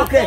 ¿qué?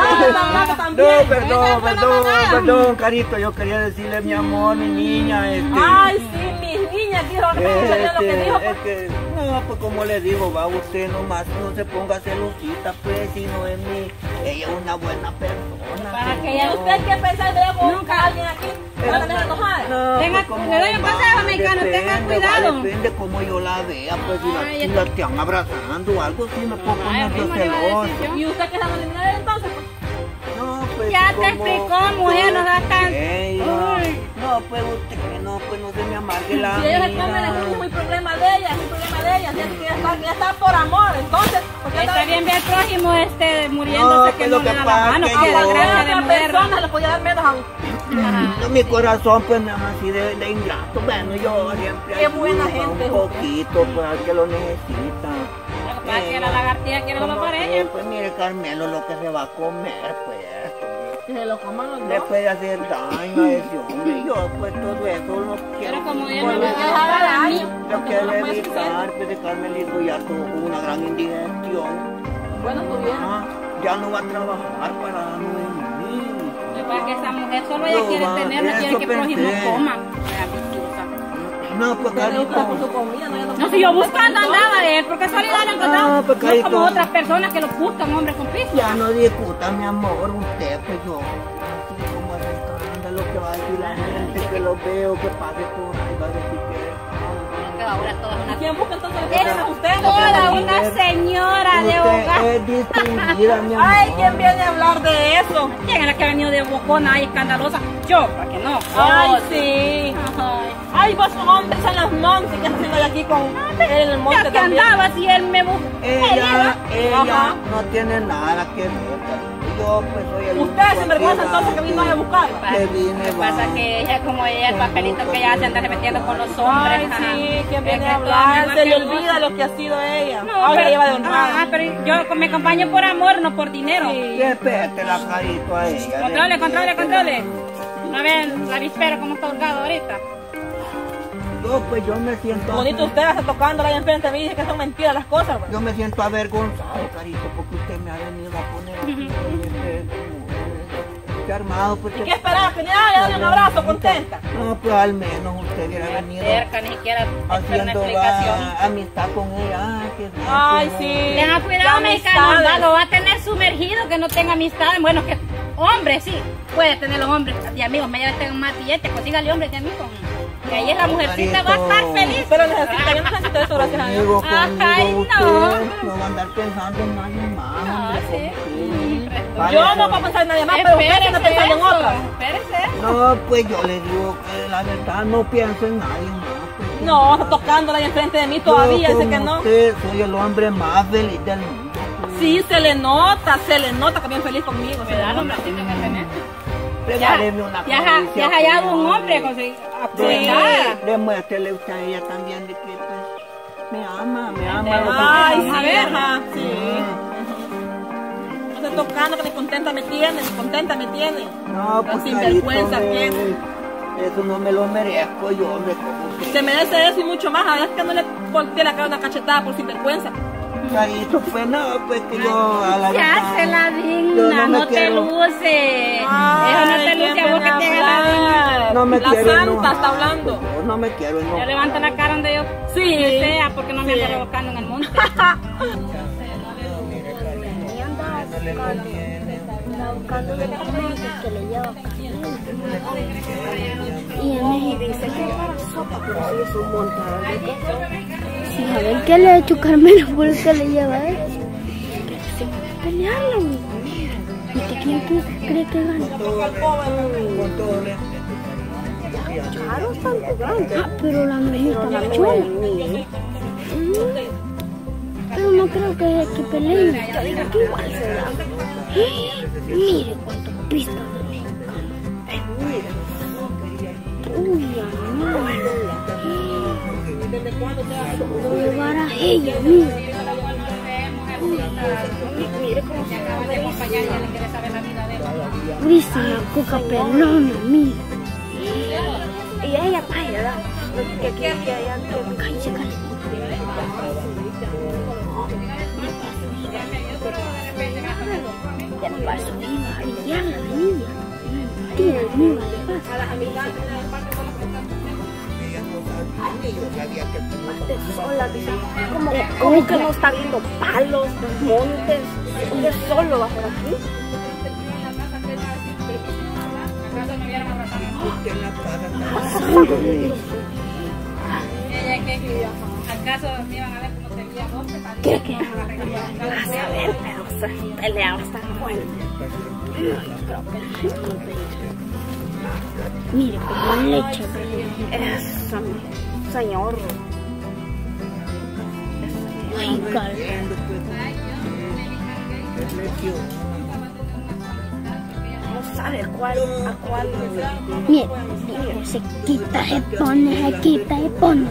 No, perdón, carito, yo quería decirle mi amor, mi niña, Ay, sí, mis niñas, dijo lo que dijo. Es que, no, pues como le digo, va usted nomás, no se ponga celosita, pues, si no es ella es una buena persona. Para que ya usted que pensar de nunca alguien aquí, no la deje enojada. No, le doy un consejo, mexicano, tenga cuidado. Depende como yo la vea, pues, si la están abrazando o algo, si me puedo poner celoso. ¿Y usted qué se va a eliminar entonces? No, pues, ya te explicó, mujer, no da tan... No, pues usted, no se me amargue la vida. Si ella se come, es muy problema de ella, ya está por amor, entonces... Está bien ver al prójimo muriéndose, que no le da la mano, que la gracia de mujer. Persona le podía dar menos a no, mi corazón pues me llama así de ingrato. Bueno, yo siempre qué buena gente, un poquito pues al que lo necesita. Para que la lagartija quiere lo para ella. Pues mire, Carmelo, lo que se va a comer, pues. Que se lo coman los dos. Le puede hacer daño a ese hombre. Yo pues todo eso lo quiero. Pero como ella no le haga daño. Lo quiero evitar, pues de Carmelito ya tuvo una gran indigestión. Bueno, estuvieron. Ya no va a trabajar para darnos. Para que esa mujer solo ella quiere tener, no quiere que el prójimo coma. No, pues Carito. No, si yo buscando andaba de él, por casualidad lo encontraba. No como otras personas que lo buscan, hombres con piso. Ya no discuta, mi amor, usted, pues yo. Así como es lo que va a decir la gente, que lo veo, que pase por ahí, va a decir que... Ahora todas una... ¿Quién busca entonces? ¿Eres usted? Toda una señora de hogar. Es distinguida, mi amor. Ay, ¿quién viene a hablar de eso? ¿Quién es la que ha venido de bocona y escandalosa? Yo, ¿para qué no? Ay, sí. Ay, vos un hombre en los montes, ¿qué estás haciendo aquí con él en el monte ya que también? andaba, si él me busca. Ella no tiene nada que ver. Yo pues soy el... Usted es sinvergüenza entonces que vino a buscarla. Que vine, Lo que pasa es que ella, como ella, el papelito que ella hace, anda metiendo con los hombres. Ay, sí, que viene a hablar, se le olvida lo que ha sido ella. No, ahora pero, lleva de honrada. pero yo me acompaño por amor, no por dinero. Sí. Respete la carito a ella. Controle. No ven la vispera cómo está holgado ahorita. Yo pues yo me siento... Bonito usted está tocándola ahí enfrente de mí y dice que son mentiras las cosas. Yo me siento avergonzado, carito, porque usted me ha venido a poner aquí armado. Pues, ¿Y qué esperaba? ¿Que le dé un abrazo contenta? No, pues al menos usted hubiera venido cerca, ni siquiera haciendo amistad con ella. Ay, sí. Tenga cuidado, mexicano, lo va a tener sumergido, que no tenga amistades. Bueno, que hombres sí, puede tener los hombres de amigos, me lleva un matillete, consígale hombres de amigos. Que ahí la mujercita va a estar feliz. Pero yo no necesito eso, gracias a Dios. Ay, no. No va a andar pensando en nadie más. Yo no voy a pensar en nadie más, pero usted no pensando en otra. Espérese. No, pues yo le digo que la verdad no pienso en nadie más. No, está tocándola ahí enfrente de mí todavía, dice que no. Usted soy el hombre más feliz del mundo. Sí, se le nota que bien feliz conmigo. Me da los bracitos que tenés. Regáleme una caricia. Ya has hallado un hombre demuéstrele usted a ella también de que pues me ama. Ay, sí, ajá, sí. No estoy tocando que ni contenta me tiene. No, pues sinvergüenza tiene. Eso no me lo merezco yo, hombre. Se merece eso y mucho más. A ver que no le volteé la cara una cachetada por sinvergüenza. Carito, pues no, pues que yo a la ya verdad, se la digna, no te luce. Eso no te luce a vos que te haga la digna. No me la quiero santa enojar, está hablando. No me quiero enojar. Ya levanta la cara donde yo sea, porque no me ando rebocando en el monte. Y en México dice que para sopa, pero sí es un montón de cosas. Sí, a ver qué le ha hecho Carmelo por eso le lleva a él. Pero se va a pelearlo. ¿Y usted quién cree que gana? Claro, están jugando. Ah, pero la mamita la chola. Pero no creo que peleen. Que igual se da. Mire cuánto pista de mire. Uy, amor. Voy a llevar a ella, mire. Mire cómo se acaba de acompañar y le quiere saber la vida de él. Purísima coca pelona, mire. Y ella está ahí, ¿verdad? Que cállese, cállese. Ya pasó? Iba a pillarla la niña. Tía, ni vale pasa. A las amigas Yo sabía que tú no Sola, dice. ¿Cómo que no está viendo palos, montes? ¿Qué solo va por aquí? en la casa. Ella que ¿acaso me iban a ver cómo tenía voz? ¿Qué? A saber, pero se peleaba hasta fuerte. Mire, como leche. Eso, señor. Ay, calma. No sabe a cuál. Mire, se quita, se pone, se quita, se pone.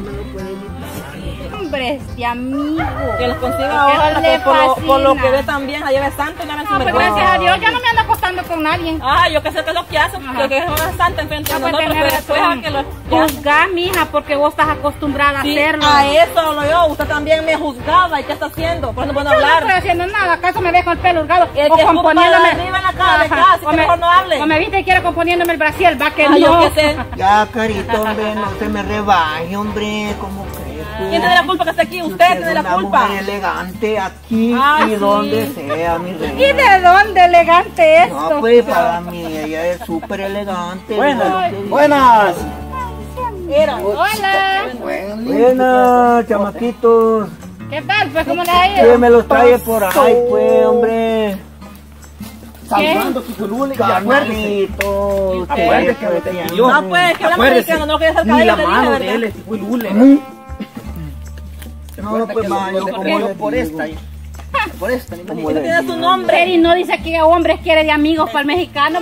Hombre, este amigo. que los consiga ahora, le que por lo que fascina. ve también, allá ve santo y no ven su No, pues gracias a Dios, yo no me ando acostando con nadie. Ah, yo que sé que es lo que hacen, que es una santa enfrente de No, pues nosotros, tener pero después a razón. que lo... Juzgar, mija, porque vos estás acostumbrada Sí, a hacerlo. a eso lo yo, usted también me juzgaba, ¿y qué está haciendo? Por eso no puedo Yo no estoy hablar. haciendo nada, ¿acaso me ves con el pelo holgado? El O que ocupa componiéndome. de arriba en la cara de Ajá. casa, que mejor no hable. O me viste y quiere componiéndome el brasier, va que Ah, no. yo qué sé. Ya, carito, hombre, no se me rebaje, hombre. ¿Cómo crees? Pues? ¿Quién tiene la culpa que esté aquí? Usted tiene es la una culpa. mujer elegante aquí Ah, y sí. donde sea, mi reina. ¿Y de dónde elegante esto? No, pues para mí ella es súper elegante. Buenas. Lo que Buenas. Era. Hola. Buenas, chamaquitos. ¿Qué tal? Pues, ¿cómo le ha Que ido? me los trae por ahí, pues, hombre. Saludando su culule y acuérdese. Carnalitos. Acuérdese que me pidió. No, pues, que hablamos Acuérdese, mexicano, no quería ser ni cabello, la te dije, mano ¿verdad? de él es culule. No, pues, ma, yo como Por le por digo. esta. Por esta. ni Como Usted le tiene su digo. nombre. Pero y no dice que hombres quiere de amigos para el mexicano.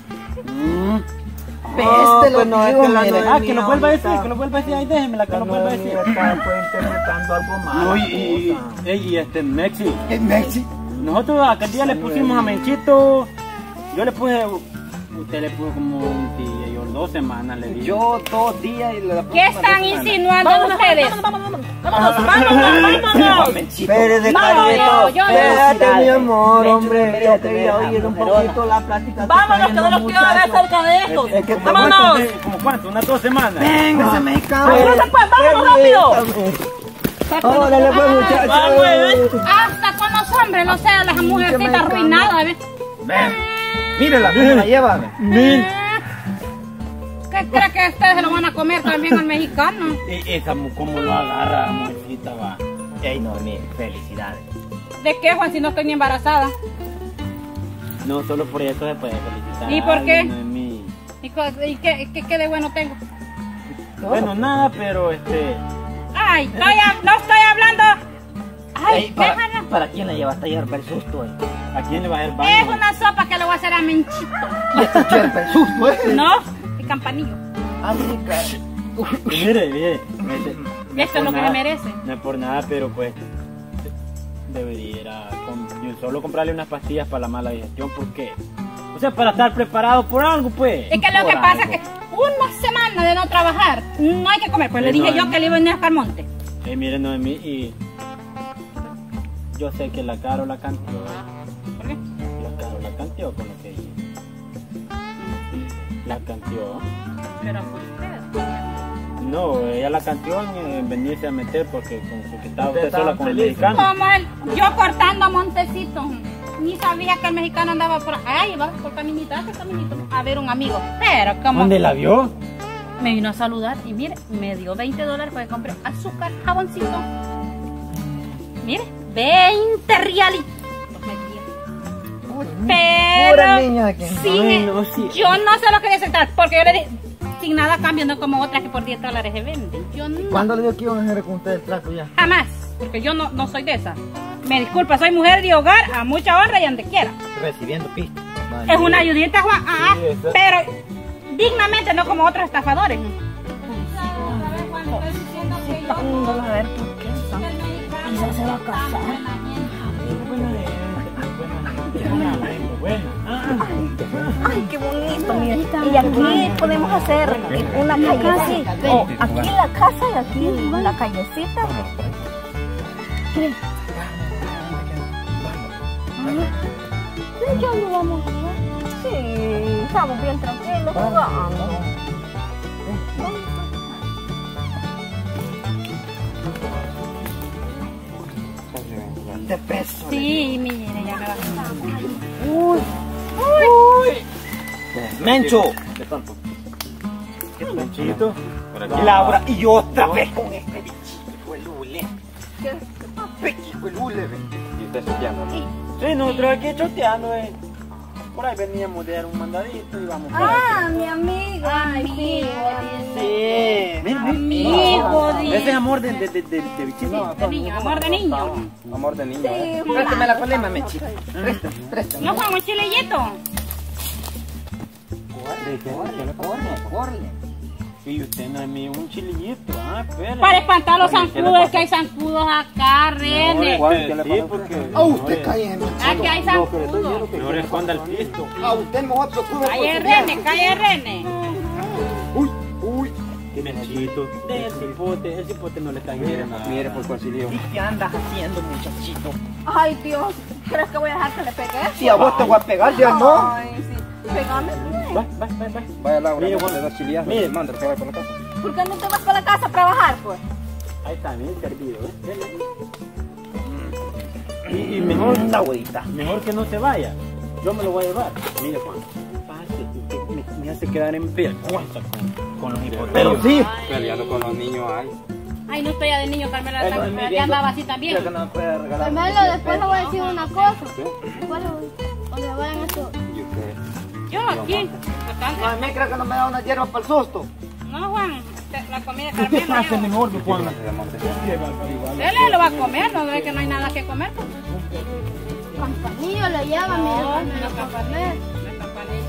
No, pues no, es que la Ah, que lo vuelva a decir, ahorita- que lo vuelva a decir. Ahí déjemela, que la lo vuelva a decir. nueva está pues, interpretando algo mal. No, la y cosa. Mexi. ¿En Messi? Nosotros aquel día le pusimos a Menchito. Yo le puse. Usted le puso como un día, yo 2 semanas le di. Yo 2 días y le ¿Qué están insinuando Vámonos, ustedes? vámonos. Vámonos. Espérese, No, carito. yo- Espérate, mi amor, Menchi, hombre. espérate, Yo quería deja, oír un Camerola. poquito la plática. Vámonos, que no los quiero ver cerca de estos. Es que Vámonos. ¿Como cuánto? ¿Unas 2 semanas? Véngase, mexicano. Vámonos, pues, vámonos rápido. Órale, pues, muchachos. Hasta con los hombres, no sé, las mujercitas arruinadas. ¿ves? Mírela, cómo la lleva. ¿Qué cree que ustedes se lo van a comer también al mexicano? Esa, ¿cómo lo agarra, mujercita, va? Ey, Noemí, felicidades. ¿De qué, Juan, si no estoy ni embarazada? No, solo por eso se puede felicitar. ¿Y por qué? Noemí. ¿Y qué de bueno tengo? Bueno, nada, pero Ay, no estoy hablando. Ay, Ey, déjala. ¿para quién la llevaste ayer para el susto? ¿a quién le va a hacer Es baño? una sopa que le voy a hacer a Menchito. Y esta cherpa, el susto, No, el campanillo. Mire. Esto es lo que me merece. No es por nada, pero pues debería yo solo comprarle unas pastillas para la mala digestión, ¿por qué? O sea, para estar preparado por algo, pues. Es que lo que Por pasa es algo. que una semana de no trabajar, no hay que comer. Pues le dije yo que le iba a venir a Monte. Miren, Noemí, y yo sé que la Caro la canteó. ¿Por qué? La Caro la canteó con lo que hizo. La canteó. Pero usted. No, ella la canteó en venirse a meter porque estaba Ustedes usted sola estaban con el felices. mexicano. Como yo cortando Montecito. Ni sabía que el mexicano andaba por ahí, va por caminito, a ver un amigo. Pero como ¿Dónde la vio? me vino a saludar y mire, me dio $20 para que compre azúcar, jaboncito. Mire, 20 realitos. Pero Pura niña aquí. sí, no, sí. yo no se lo quería aceptar porque yo le dije, sin nada a cambio, no como otras que por $10 se venden. Yo no. ¿Cuándo le dio que iban a hacer con usted el trato ya? Jamás, porque yo no soy de esa. Me disculpa, soy mujer de hogar, a mucha honra y donde quiera. Recibiendo pista. Es una ayudita, Juan, Sí, eso. pero dignamente, no como otros estafadores. A ver por qué. Quizás se va a casar. Ay, qué bonito, mira. Y aquí podemos hacer una callecita. Oh, aquí en la casa y aquí en la callecita. qué no vamos a jugar? Sí, estamos bien tranquilos jugando. Te peso. Sí, mire, ya me va a quitar. Mencho. ¿Qué tanto? ¿Qué Menchito? Y Laura, y otra vez con este bichito, el hule. Bichito, el hule, ven. ¿Y usted choteando? Sí, nosotros aquí choteando, Por ahí veníamos de dar un mandadito y vamos por Ah, mi amigo. Amigo, Sí, amigo, dice. ese es amor de bichito. De niño, amor de niño. Amor de niño. Préstame la colema, Menchito. Préstame. No juega un chilillito. Corre. Y usted no es mío, un chilillito, espere. Para espantar los zancudos, es que hay zancudos acá, René. Sí, porque... Usted cae en Aquí hay zancudos. Mejor esconda el pisto. usted mejor preocupe. Calle René, calle René. Uy. Qué Menchito. De el cipote no le está queriendo nada. Mire, por concilio. ¿Y qué andas haciendo, muchachito? Ay, Dios. ¿Crees que voy a dejar que le pegue? Si a vos te voy a pegar, ya no. Ay, sí. Pégame. Va. Vaya, Laura, Mire, no Juan. le das chilillas. Mire, manda, te va para la casa. ¿Por qué no te vas para la casa a trabajar, pues? Ahí está, bien servido, Y mejor, Una abuelita. mejor que no se vaya. Yo me lo voy a llevar. Mire, Juan, pase, usted me hace quedar en vergüenza con los hipotecos. Pero sí. Peleando con los niños ahí. Ay, no estoy ya de niño, Carmela, Ay, no, ya andaba así también. Creo que no me puede regalar. Carmelo, después le voy a decir una cosa. Después cuando vayan a eso. ¿Y usted? Yo aquí, bastante. A mí creo que no me da una hierba para el susto. No, Juan, la comida de Usted Carmela. hace mejor que Juan. Él lo va a comer, no ve que no hay nada que comer. Pues. Campanillo le lleva, mira, No, Carmelo, no, Carmelo. La campanilla.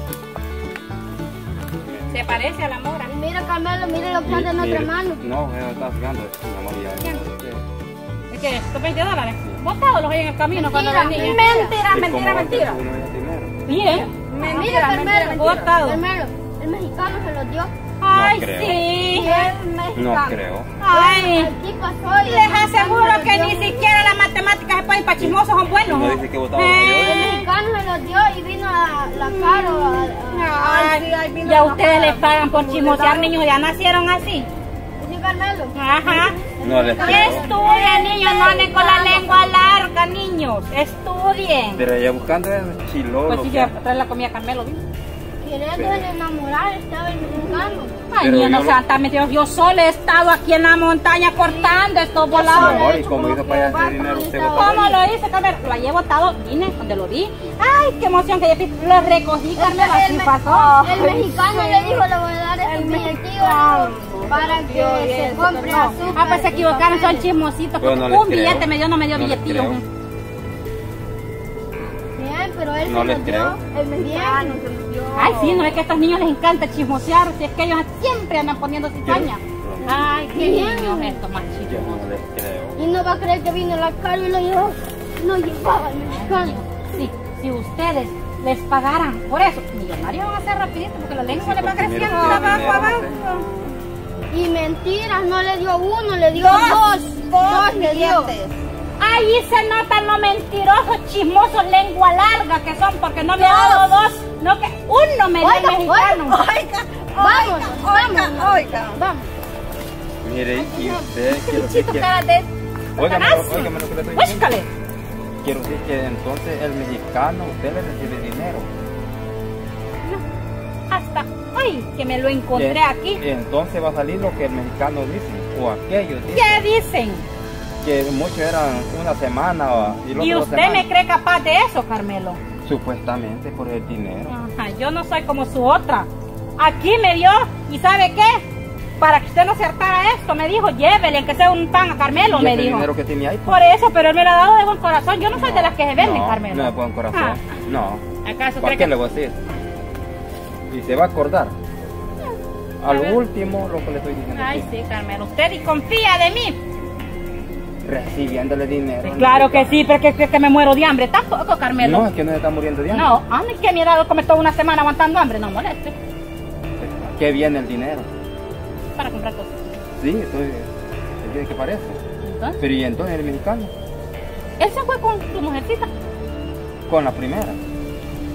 Se parece a la mora. Y mira, Carmelo, mira lo que anda en otra mano. No, me está fijando. Mi amor, ya. ¿Es que estos $20? Botados los hay en el camino cuando Mentira, la niña. Mentira. Miren. Mira, Carmelo, Botado. Carmelo, el mexicano se los dio. Ay, creo. sí. No creo. Ay. Aquí pasó y Les aseguro que ni siquiera las matemáticas se pueden para chismosos, son buenos. No dice que votaba el mexicano se los dio y vino a la Caro. Ay, y a ustedes les pagan por chismosear, niños, ya nacieron así. Sí, Carmelo. Ajá. No les creo. Estudien, niños, no anden con la lengua larga, niños. Estudien. Pero ella buscando el chilolo. Pues sí, ya trae la comida a Carmelo, ¿sí? Queriendo enamorar estaba el mexicano. Ay, Pero niños, no yo sean tan metidos. Yo solo he estado aquí en la montaña cortando estos Mi volados. amor, ¿y cómo hizo para hacer dinero usted votaba? ¿Cómo lo hice, Carmelo? Lo he botado, vine donde lo vi. Ay, qué emoción que yo lo recogí, Carmelo, así pasó. El mexicano le dijo, le voy a dar estos billetillos para que se compre azúcar. Ah, pues se equivocaron, son chismositos. Pero Porque no les un billete creo. me dio, no me dio No les billetillos. creo. Bien, pero él No se les los creo. dio. El mexicano se los dio. Ay, sí, no es que a estos niños les encanta chismosear, si es que ellos siempre andan poniendo cizaña. Ay, qué niños estos más Yo chismosos. no les creo. Y no va a creer que vino la Caro y lo llevó. Lo llevaba el mexicano. Sí, si ustedes les pagaran por eso, millonarios van a ser rapidito porque la lengua se les va porque creciendo mira, abajo, dinero, abajo. Y mentiras, no le dio uno, le dio dos le dio. Ahí se notan los mentirosos, chismosos, lengua larga que son, porque no me ha dado dos, no que uno me dio el mexicano. Vamos. Mire, y usted quiero decir Bichito, que... cara de... Óigame lo que le estoy diciendo. Búscale. Quiero decir que entonces el mexicano, usted le recibe dinero. Hasta hoy que me lo encontré Y aquí. entonces va a salir lo que el mexicano dice, o aquellos dicen. ¿Qué dicen? Que muchos eran una semana y los ¿Y dos usted semanas. me cree capaz de eso, Carmelo? Supuestamente por el dinero. Ajá, yo no soy como su otra. Aquí me dio, ¿y sabe qué? Para que usted no se hartara esto, me dijo, llévele, aunque sea un pan a Carmelo, ¿Y me ese dijo. dinero que tenía ahí? Por eso, pero él me lo ha dado de buen corazón. Yo no soy de las que se venden, no, Carmelo. no de buen corazón. Ah. No. ¿Acaso ¿Para cree qué que...? le voy a decir? Y se va a acordar. A lo ver. último, lo que le estoy diciendo. Ay, sí, Carmelo, usted y confía de mí. Recibiéndole dinero. Claro que sí, pero que me muero de hambre. Tampoco, Carmelo. No, es que no se está muriendo de hambre. No, a mí que me ha dado comer toda una semana aguantando hambre, no moleste. ¿Qué viene el dinero? Para comprar cosas. Sí, entonces, ¿qué parece? Entonces, Pero ¿y entonces el mexicano? él se fue con su mujercita. Con la primera.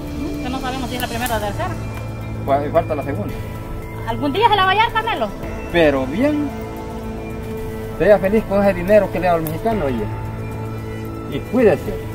no sabemos si es la primera o la tercera. Pues falta la segunda. ¿Algún día se la va a hallar, Carmelo? Pero bien, sea feliz con ese dinero que le da al mexicano, oye. Y cuídese.